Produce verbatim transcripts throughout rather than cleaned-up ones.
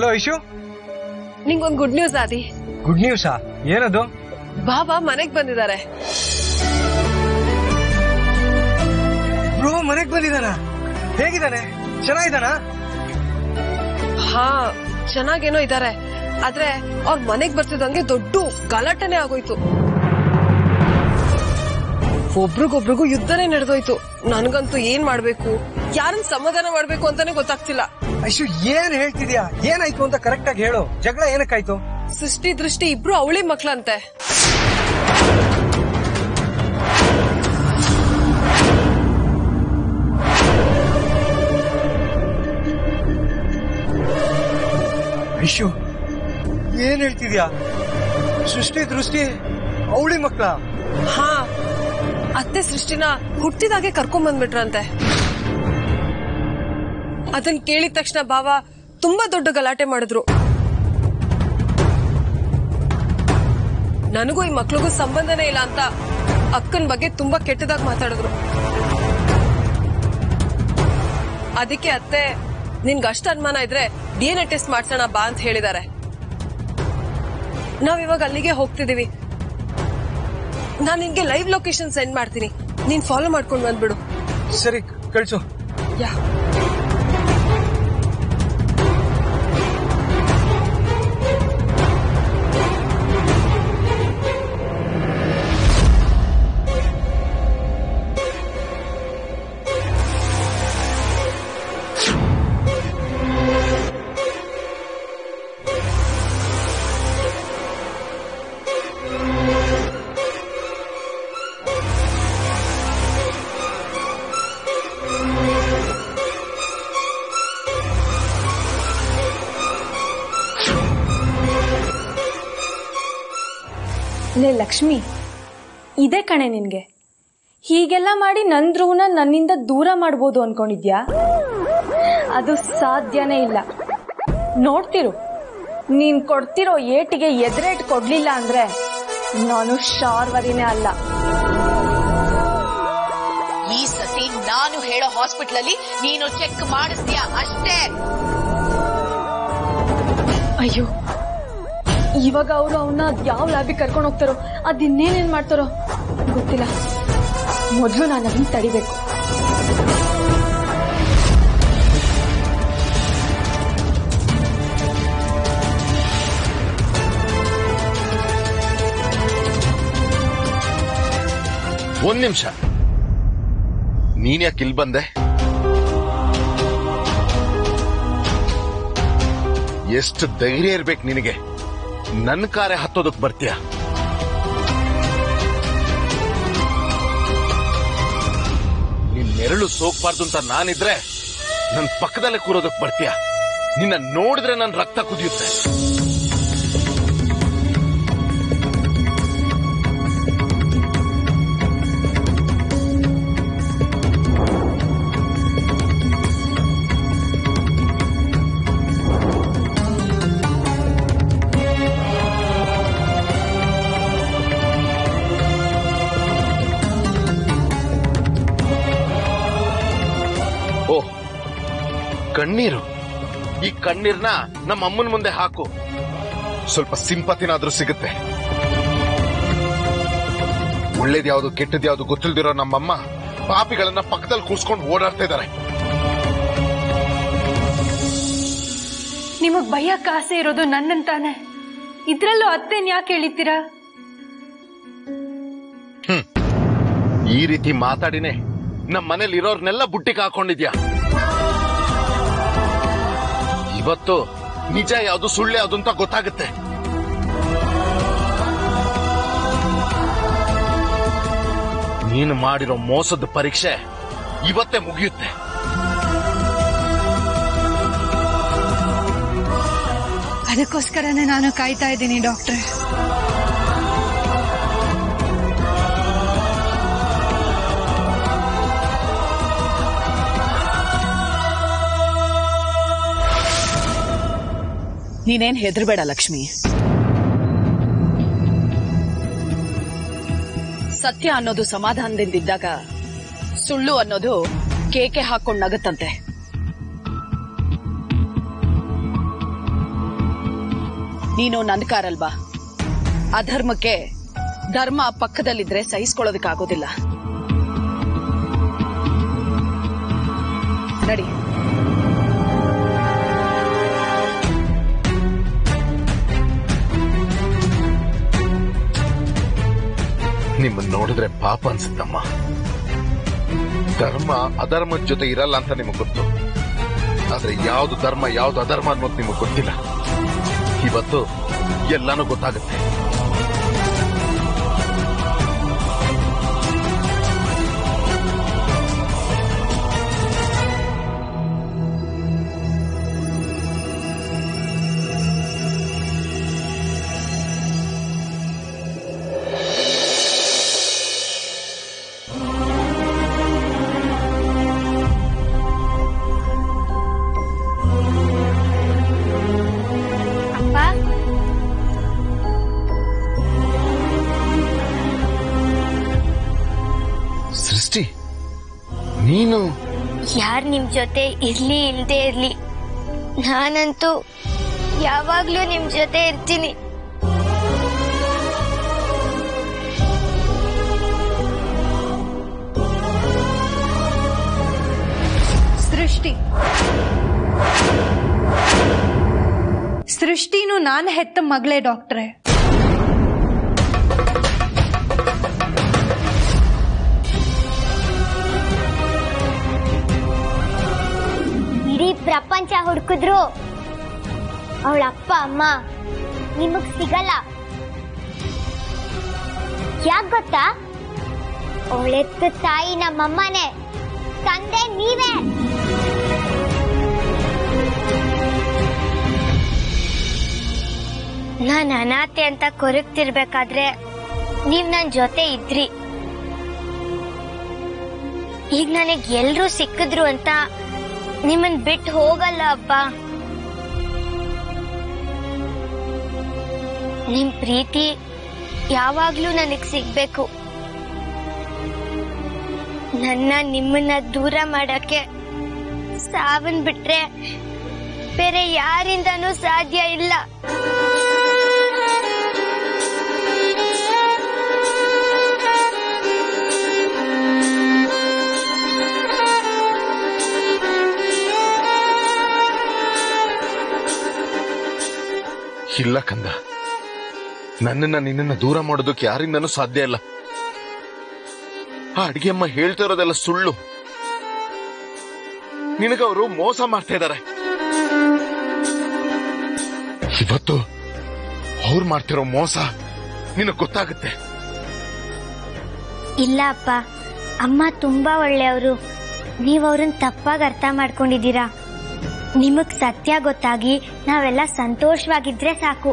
ಐಶು, ನಿಂಗೊಂದ್ good news ಆದಿ. ಗುಡ್ ನ್ಯೂಸಾ? ಏನದು? ಬಾಬಾ ಮನೆಗ್ ಬಂದಿದ್ದಾರೆ. ಬ್ರೋ ಮನೆಗ್ ಬಂದಿದ್ದಾನ? ಹೇಗಿದ್ದಾನೆ? ಚೆನ್ನಾಗಿದ್ದಾನ? ಹಾ, ಚೆನ್ನಾಗೇನೋ ಇದಾರೆ. ಆದ್ರೆ ಅವ್ರ ಮನೆಗ್ ಬರ್ತಿದಂಗೆ ದೊಡ್ಡ ಗಲಾಟನೆ ಆಗೋಯ್ತು. ಒಬ್ರಿಗೊಬ್ರಿಗೂ ಯುದ್ಧನೇ ನಡೆದೋಯ್ತು. ನನ್ಗಂತೂ ಏನ್ ಮಾಡ್ಬೇಕು, ಯಾರನ್ನ ಸಮಾಧಾನ ಮಾಡ್ಬೇಕು ಅಂತಾನೆ ಗೊತ್ತಾಗ್ತಿಲ್ಲ. ಐಶು, ಏನ್ ಹೇಳ್ತಿದ್ಯಾ? ಏನಾಯ್ತು ಅಂತ ಕರೆಕ್ಟ್ ಆಗಿ ಹೇಳು. ಜಗಳ ಏನಕ್ಕಾಯ್ತು? ಸೃಷ್ಟಿ ದೃಷ್ಟಿ ಇಬ್ರು ಅವಳಿ ಮಕ್ಳಂತೆ. ಐಶು, ಏನ್ ಹೇಳ್ತಿದ್ಯಾ? ಸೃಷ್ಟಿ ದೃಷ್ಟಿ ಅವಳಿ ಮಕ್ಳ? ಹಾ, ಅತ್ತೆ ಸೃಷ್ಟಿನ ಹುಟ್ಟಿದಾಗೆ ಕರ್ಕೊಂಡ್ ಬಂದ್ಬಿಟ್ರಂತೆ. ಅದನ್ ಕೇಳಿದ ತಕ್ಷಣ ಬಾವ ತುಂಬಾ ದೊಡ್ಡ ಗಲಾಟೆ ಮಾಡಿದ್ರು. ನನಗೂ ಈ ಮಕ್ಳಿಗೂ ಸಂಬಂಧನೇ ಇಲ್ಲ ಅಂತ ಅಕ್ಕನ ಬಗ್ಗೆ ತುಂಬಾ ಕೆಟ್ಟದಾಗಿ ಮಾತಾಡಿದ್ರು. ಅದಕ್ಕೆ ಅತ್ತೆ, ನಿನ್ಗೆ ಅಷ್ಟ ಅನುಮಾನ ಇದ್ರೆ ಡಿ ಎನ್ ಎ ಟೆಸ್ಟ್ ಮಾಡ್ಸೋಣ ಬಾ ಅಂತ ಹೇಳಿದ್ದಾರೆ. ನಾವಿವಾಗ ಅಲ್ಲಿಗೆ ಹೋಗ್ತಿದೀವಿ. ನಾನ್ ನಿನ್ಗೆ ಲೈವ್ ಲೊಕೇಶನ್ ಸೆಂಡ್ ಮಾಡ್ತೀನಿ, ನೀನ್ ಫಾಲೋ ಮಾಡ್ಕೊಂಡು ಬಂದ್ಬಿಡು. ಸರಿ, ಕಳ್ಸು. ಯಾ ಲೇ ಲಕ್ಷ್ಮಿ, ಇದೇ ಕಣೆ ನಿನ್ಗೆ. ಹೀಗೆಲ್ಲ ಮಾಡಿ ನನ್ ಧ್ರುವನ ನನ್ನಿಂದ ದೂರ ಮಾಡ್ಬೋದು ಅನ್ಕೊಂಡಿದ್ಯಾ? ಅದು ಸಾಧ್ಯನೇ ಇಲ್ಲ. ನೋಡ್ತಿರು, ನೀನ್ ಕೊಡ್ತಿರೋ ಏಟಿಗೆ ಎದುರೇಟ್ ಕೊಡ್ಲಿಲ್ಲ ಅಂದ್ರೆ ನಾನು ಶಾರ್ವರಿನೇ ಅಲ್ಲ. ಈ ಸತಿ ನಾನು ಹೇಳೋ ಹಾಸ್ಪಿಟಲ್ ಅಲ್ಲಿ ನೀನು ಚೆಕ್ ಮಾಡಿಸ್ತೀಯ ಅಷ್ಟೇ. ಅಯ್ಯೋ, ಇವಾಗ ಅವರು ಅವನ್ನ ಯಾವ ಲ್ಯಾಬಿಗೆ ಕರ್ಕೊಂಡು ಹೋಗ್ತಾರೋ, ಅದಿನ್ನೇನೇನ್ ಮಾಡ್ತಾರೋ ಗೊತ್ತಿಲ್ಲ. ಮೊದಲು ನಾನು ಅದನ್ನ ತಡಿಬೇಕು. ಒಂದ್ ನಿಮಿಷ, ನೀನ್ ಯಾಕೆ ಇಲ್ಲಿ ಬಂದೆ? ಎಷ್ಟು ಧೈರ್ಯ ಇರ್ಬೇಕು ನಿನಗೆ? ನನ್ನ ಕಾರೆ ಹತ್ತೋದಕ್ ಬರ್ತೀಯ? ನಿನ್ ನೆರಳು ಸೋಕ್ಬಾರ್ದು ಅಂತ ನಾನಿದ್ರೆ ನನ್ ಪಕ್ಕದಲ್ಲೇ ಕೂರೋದಕ್ ಬರ್ತೀಯ? ನಿನ್ನ ನೋಡಿದ್ರೆ ನನ್ ರಕ್ತ ಕುದಿಯುತ್ತೆ. ಕಣ್ಣೀರು, ಈ ಕಣ್ಣೀರ್ನ ನಮ್ಮ ಅಮ್ಮನ ಮುಂದೆ ಹಾಕು, ಸ್ವಲ್ಪ ಸಿಂಪತಿನಾದ್ರೂ ಸಿಗುತ್ತೆ. ಒಳ್ಳೇದ್ಯಾವ್ದು ಕೆಟ್ಟದ್ಯಾವ್ದು ಗೊತ್ತಿಲ್ದಿರೋ ನಮ್ಮಮ್ಮ ಪಾಪಿಗಳನ್ನ ಪಕ್ಕದಲ್ಲಿ ಕೂರ್ಸ್ಕೊಂಡು ಓಡಾಡ್ತಾ ಇದ್ದಾರೆ. ನಿಮಗ್ ಭಯಕ್ಕೆ ಆಸೆ ಇರೋದು ನನ್ನಂತಾನೆ, ಇದ್ರಲ್ಲೂ ಅತ್ತೆನ್ ಯಾಕೆ ಹೇಳಿತೀರಾ? ಹ್ಮ್, ಈ ರೀತಿ ಮಾತಾಡಿನೇ ನಮ್ಮ ಮನೇಲಿ ಇರೋರ್ನೆಲ್ಲ ಬುಟ್ಟಿಗೆ ಹಾಕೊಂಡಿದ್ಯಾ. ಇವತ್ತು ನಿಜ ಯಾವುದು ಸುಳ್ಳು ಯಾವುದು ಅಂತ ಗೊತ್ತಾಗುತ್ತೆ. ನೀನು ಮಾಡಿರೋ ಮೋಸದ ಪರೀಕ್ಷೆ ಇವತ್ತೇ ಮುಗಿಯುತ್ತೆ. ಅದಕ್ಕೋಸ್ಕರನೇ ನಾನು ಕಾಯ್ತಾ ಇದ್ದೀನಿ ಡಾಕ್ಟ್ರೆ. ನೀನೇನ್ ಹೆದರ್ಬೇಡ ಲಕ್ಷ್ಮಿ. ಸತ್ಯ ಅನ್ನೋದು ಸಮಾಧಾನದಿಂದಿದ್ದಾಗ ಸುಳ್ಳು ಅನ್ನೋದು ಕೇಕೆ ಹಾಕೊಂಡ್ ನಗುತ್ತಂತೆ. ನೀನು ನನ್ನ ಕಾರಲ್ವಾ? ಅಧರ್ಮಕ್ಕೆ ಧರ್ಮ ಪಕ್ಕದಲ್ಲಿದ್ರೆ ಸಹಿಸ್ಕೊಳ್ಳೋದಕ್ಕಾಗೋದಿಲ್ಲ. ನಡಿ. ನಿಮ್ಮನ್ನ ನೋಡಿದ್ರೆ ಪಾಪ ಅನ್ಸುತ್ತಮ್ಮ. ಧರ್ಮ ಅಧರ್ಮದ ಜೊತೆ ಇರಲ್ಲ ಅಂತ ನಿಮಗ್ ಗೊತ್ತು, ಆದ್ರೆ ಯಾವ್ದು ಧರ್ಮ ಯಾವ್ದು ಅಧರ್ಮ ಅನ್ನೋದು ನಿಮಗ್ ಗೊತ್ತಿಲ್ಲ. ಇವತ್ತು ಎಲ್ಲಾನು ಗೊತ್ತಾಗುತ್ತೆ. ಸೃಷ್ಟಿ, ನೀನು ಯಾರ್ ನಿಮ್ ಜೊತೆ ಇರ್ಲಿ ಇಲ್ದೇ ಇರ್ಲಿ, ನಾನಂತೂ ಯಾವಾಗ್ಲೂ ನಿಮ್ ಜೊತೆ ಇರ್ತೀನಿ. ಸೃಷ್ಟಿ ಸೃಷ್ಟಿನೂ ನಾನು ಹೆತ್ತ ಮಗಳೇ ಡಾಕ್ಟ್ರೆ. ಇಡೀ ಪ್ರಪಂಚ ಹುಡುಕಿದ್ರು ಅವಳ ಅಪ್ಪ ಅಮ್ಮ ನಿಮಗ್ ಸಿಗಲ್ಲ. ಯಾಕ್ ಗೊತ್ತಾ? ಅವಳೆತ್ತ ತಾಯಿ ನಮ್ಮಮ್ಮನೇ, ತಂದೆ ನೀವೇ. ನಾನ್ ಅನಾಥೆ ಅಂತ ಕೊರಗ್ತಿರ್ಬೇಕಾದ್ರೆ ನೀವ್ ನನ್ ಜೊತೆ ಇದ್ರಿ. ಈಗ ನನಗ್ ಎಲ್ರೂ ಸಿಕ್ಕಿದ್ರು ಅಂತ ನಿಮ್ಮನ್ ಬಿಟ್ಟು ಹೋಗಲ್ಲ ಅಪ್ಪ. ನಿಮ್ ಪ್ರೀತಿ ಯಾವಾಗ್ಲೂ ನನಗ್ ಸಿಗ್ಬೇಕು. ನನ್ನ ನಿಮ್ಮನ್ನ ದೂರ ಮಾಡಕ್ಕೆ ಸಾವನ್ ಬಿಟ್ರೆ ಬೇರೆ ಯಾರಿಂದನೂ ಸಾಧ್ಯ ಇಲ್ಲ. ಇಲ್ಲ ಕಂದ, ನನ್ನನ್ನ ನಿನ್ನನ್ನ ದೂರ ಮಾಡೋದಕ್ಕೆ ಯಾರಿಂದನೂ ಸಾಧ್ಯ ಇಲ್ಲ. ಆ ಅಡಿಗೆಯಮ್ಮ ಹೇಳ್ತಾ ಇರೋದೆಲ್ಲ ಸುಳ್ಳು. ನಿನಗವರು ಮೋಸ ಮಾಡ್ತಾ ಇದ್ದಾರೆ. ಇವತ್ತು ಅವ್ರು ಮಾಡ್ತಿರೋ ಮೋಸ ನಿನಗ್ ಗೊತ್ತಾಗುತ್ತೆ. ಇಲ್ಲ ಅಪ್ಪ, ಅಮ್ಮ ತುಂಬಾ ಒಳ್ಳೆಯವರು. ನೀವ್ ಅವ್ರನ್ನ ತಪ್ಪಾಗಿ ಅರ್ಥ ಮಾಡ್ಕೊಂಡಿದ್ದೀರಾ. ನಿಮಗ್ ಸತ್ಯ ಗೊತ್ತಾಗಿ ನಾವೆಲ್ಲ ಸಂತೋಷವಾಗಿದ್ರೆ ಸಾಕು.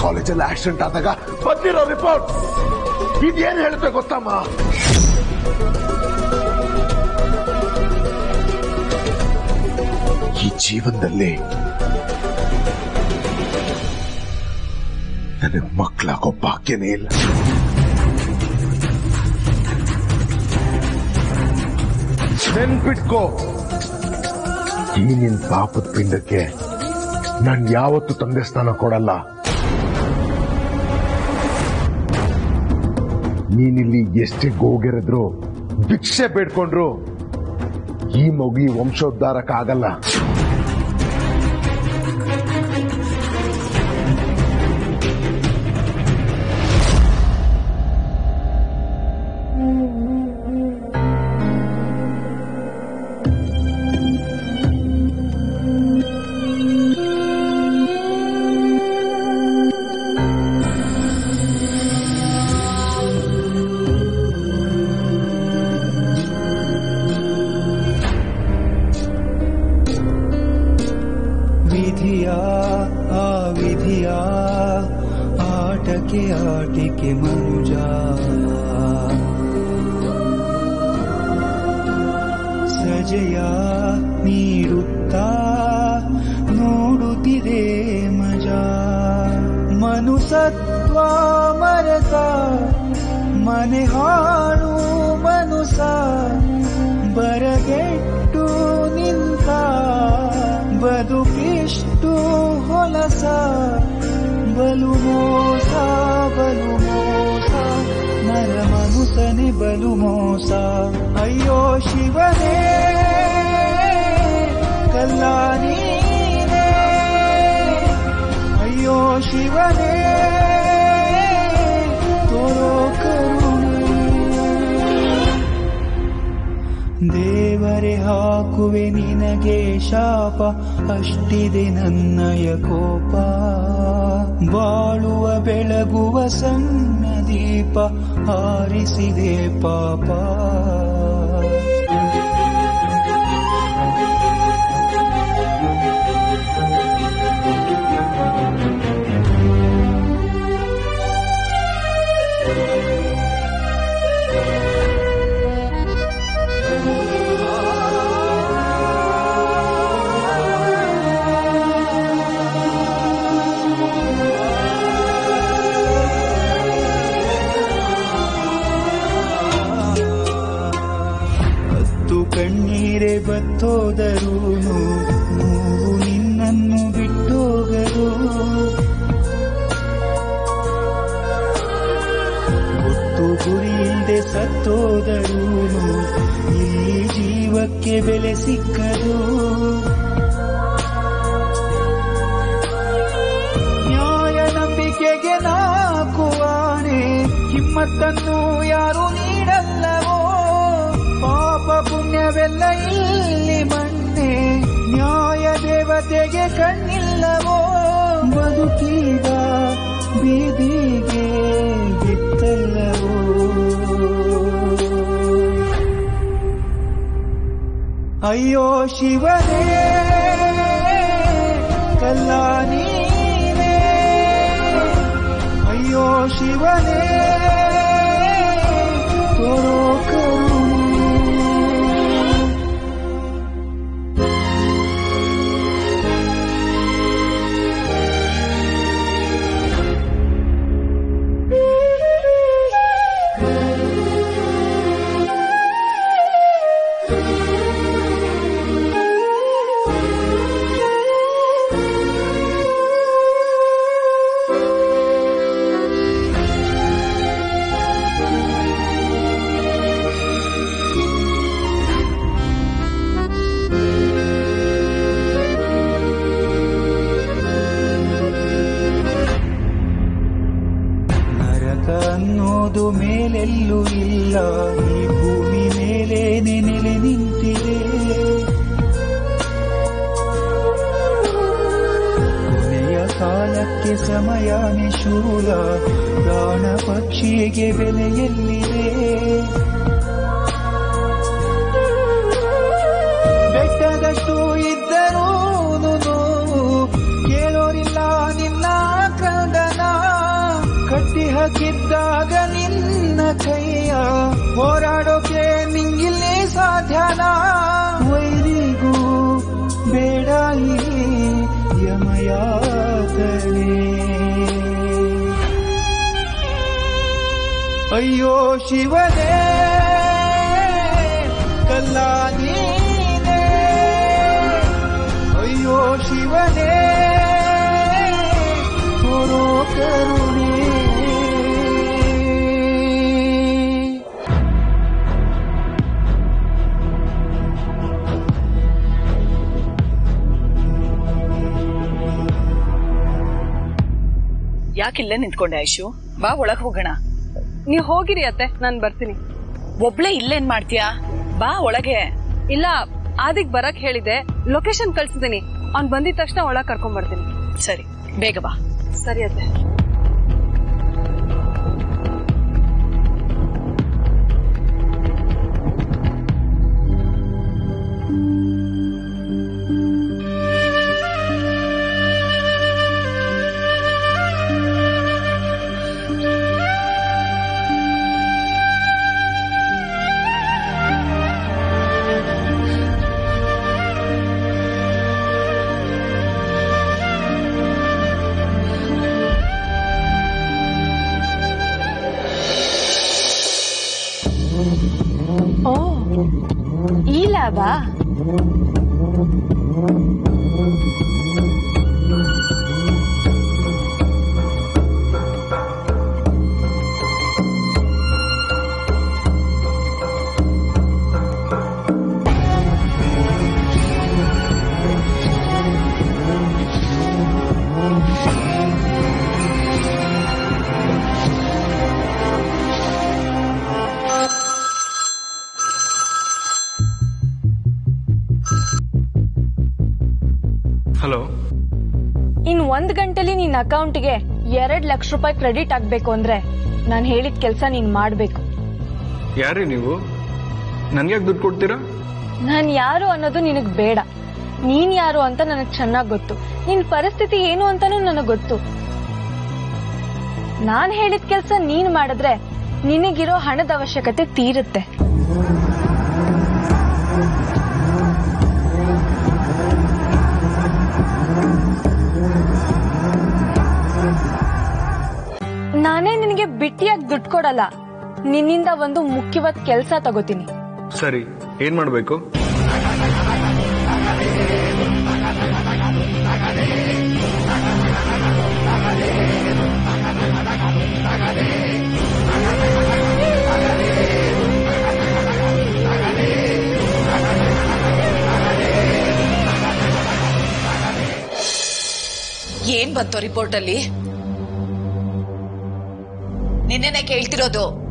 ಕಾಲೇಜಲ್ಲಿ ಆಕ್ಸಿಡೆಂಟ್ ಆದಾಗ ಬಂದಿರೋ ರಿಪೋರ್ಟ್ ಇದೇನ್ ಹೇಳುತ್ತೆ ಗೊತ್ತಮ್ಮ? ಈ ಜೀವನದಲ್ಲಿ ನನಗೆ ಮಕ್ಕಳಾಗೋ ಭಾಗ್ಯನೇ ಇಲ್ಲ. ನೆನ್ಪಿಟ್ಕೋ, ಈ ನಿನ್ ಪಾಪದ ಪಿಂಡಕ್ಕೆ ನಾನ್ ಯಾವತ್ತೂ ತಂದೆ ಸ್ಥಾನ ಕೊಡಲ್ಲ. ನೀನಿಲ್ಲಿ ಎಷ್ಟೇ ಗೋಗೆರೆದ್ರು ಭಿಕ್ಷೆ ಬೇಡ್ಕೊಂಡ್ರು ಈ ಮಗು ಈ ವಂಶೋದ್ಧಾರಕ್ಕಾಗಲ್ಲ. ಆಟಿಕೆ ಮನುಜ ಸಜೆಯ ನೀಡುತ್ತಾ ನೋಡುತ್ತಿದೆ ಮಜಾ. ಮನುಸತ್ವ ಮರೆತ ಮನೆ ಹಾಳು ಮನುಸ ಬರಗೆಟ್ಟು ನಿಂತ ಬದುಕಿಷ್ಟು ಹೊಲಸ. ಬಲು ಮೋಸ ಬಲು ಮೋಸ ನರ ಮನುಸನೆ ಬಲು ಮೋಸ. ಅಯ್ಯೋ ಶಿವನೇ ಕಲ್ಲಾನೀನೇ, ಅಯ್ಯೋ ಶಿವನೇ ತೋರೋ ಕರುಣೆ. ದೇವರೇ ಹಾಕುವೆ ನಿನಗೆ ಶಾಪ, ಅಷ್ಟಿದೆ ನನ್ನಯ ಕೋಪ. ಬಾಳುವ ಬೆಳಗುವ ಸಣ್ಣ ದೀಪ ಹಾರಿಸಿದೆ ಪಾಪ. ಕಣ್ಣೀರೆ ಬತ್ತೋದರೂ ನೋವು ನಿನ್ನನ್ನು ಬಿಟ್ಟೋಗರು. ಗೊತ್ತು ಗುರಿಯಿಲ್ಲದೆ ಸತ್ತೋದರೂ ಇಲ್ಲಿ ಜೀವಕ್ಕೆ ಬೆಲೆ ಸಿಕ್ಕದು. ನ್ಯಾಯ ನಂಬಿಕೆಗೆ ನಾಕುವಾಣೆ, ಹಿಮ್ಮತ್ತನ್ನು ಯಾರು ನೀಡಲ್ಲವೋ. ಪಾಪ ಪುಣ್ಯವೆಲ್ಲ ಇಲ್ಲಿ ಮಣ್ಣೆ, ನ್ಯಾಯ ದೇವತೆಗೆ ಕಣ್ಣಿಲ್ಲವೋ. ಬದುಕೀಗ ಬೀದಿಗೆ ಬಿತ್ತಲ್ಲವೋ. ಅಯ್ಯೋ ಶಿವನೇ ಕಲ್ಲಾನೀನೇ, ಅಯ್ಯೋ ಶಿವನೇ ತೋರೋ ಕರುಣೆ. ಅನ್ನೋದು ಮೇಲೆಲ್ಲೂ ಇಲ್ಲ, ಈ ಭೂಮಿ ಮೇಲೇನೆ ನೆಲೆ ನಿಂತಿದೆ. ಕೊನೆಯ ಕಾಲಕ್ಕೆ ಸಮಯ ನಿಶೂಲ, ಪ್ರಾಣ ಪಕ್ಷಿಗೆ ಬೆಲೆಯಲ್ಲಿದೆ. ಬೆಟ್ಟದಷ್ಟು ಇದ್ದರೂ ನೋವು ಕೇಳೋರಿಲ್ಲ ನಿನ್ನ ಕ್ರಂದನ. ಹಿಡಿಯಕಿದ್ದಾಗ ನಿನ್ನ ಕೈಯ ಹೋರಾಡೋಕೆ ನಿಂಗಿಲ್ಲೇ ಸಾಧ್ಯನಾ ವೈರಿಗೂ ಬೇಡ ಈ ಯಮಯಾತನೆ ಅಯ್ಯೋ ಶಿವನೇ ಕಲ್ಲ ನೀನೇ ಅಯ್ಯೋ ಶಿವನೇ ತೋರೋ ಕರುಣೆ ಯಾಕಿಲ್ಲೇ ನಿಂತ್ಕೊಂಡೆ ಐಶು ಬಾ ಒಳಗ್ ಹೋಗೋಣ ನೀವ್ ಹೋಗಿರಿ ಅತ್ತೆ ನಾನ್ ಬರ್ತೀನಿ. ಒಬ್ಳೆ ಇಲ್ಲೇನ್ ಮಾಡ್ತೀಯಾ ಬಾ ಒಳಗೆ. ಇಲ್ಲ ಆದಿಗ್ ಬರಕ್ ಹೇಳಿದೆ, ಲೊಕೇಶನ್ ಕಳ್ಸಿದೀನಿ, ಅವ್ನ್ ಬಂದಿದ ತಕ್ಷಣ ಒಳಗ್ ಕರ್ಕೊಂಡ್ ಬರ್ತೀನಿ. ಸರಿ ಬೇಗ ಬಾ. ಸರಿ ಅತ್ತೆ. ಓ ಈ ಲ್ಯಾಬಾ? ಹಲೋ. ಇನ್ ಒಂದ್ ಗಂಟೆಲಿ ನಿನ್ ಅಕೌಂಟ್ಗೆ ಎರಡ್ ಲಕ್ಷ ರೂಪಾಯಿ ಕ್ರೆಡಿಟ್ ಆಗ್ಬೇಕು ಅಂದ್ರೆ ನಾನ್ ಹೇಳಿದ ಕೆಲ್ಸ ನೀನ್ ಮಾಡ್ಬೇಕು. ಯಾರೇ ನೀವು? ನನ್ಗೆ ದುಡ್ಡು ಕೊಡ್ತೀರಾ? ನಾನ್ ಯಾರು ಅನ್ನೋದು ನಿನಗ್ ಬೇಡ. ನೀನ್ ಯಾರು ಅಂತ ನನಗ್ ಚೆನ್ನಾಗ್ ಗೊತ್ತು. ನಿನ್ ಪರಿಸ್ಥಿತಿ ಏನು ಅಂತಾನೂ ನನಗ್ ಗೊತ್ತು. ನಾನ್ ಹೇಳಿದ ಕೆಲ್ಸ ನೀನ್ ಮಾಡಿದ್ರೆ ನಿನಗಿರೋ ಹಣದ ಅವಶ್ಯಕತೆ ತೀರುತ್ತೆ. ನಾನೇ ನಿನಗೆ ಬಿಟ್ಟಿಯಾಗಿ ದುಡ್ಡು ಕೊಡಲ್ಲ, ನಿನ್ನಿಂದ ಒಂದು ಮುಖ್ಯವಾದ ಕೆಲಸ ತಗೋತೀನಿ. ಸರಿ, ಏನ್ ಮಾಡ್ಬೇಕು? ಏನ್ ಬಂತು ರಿಪೋರ್ಟ್ ಅಲ್ಲಿ? ನಿನ್ನೆನೆ ಕೇಳ್ತಿರೋದು.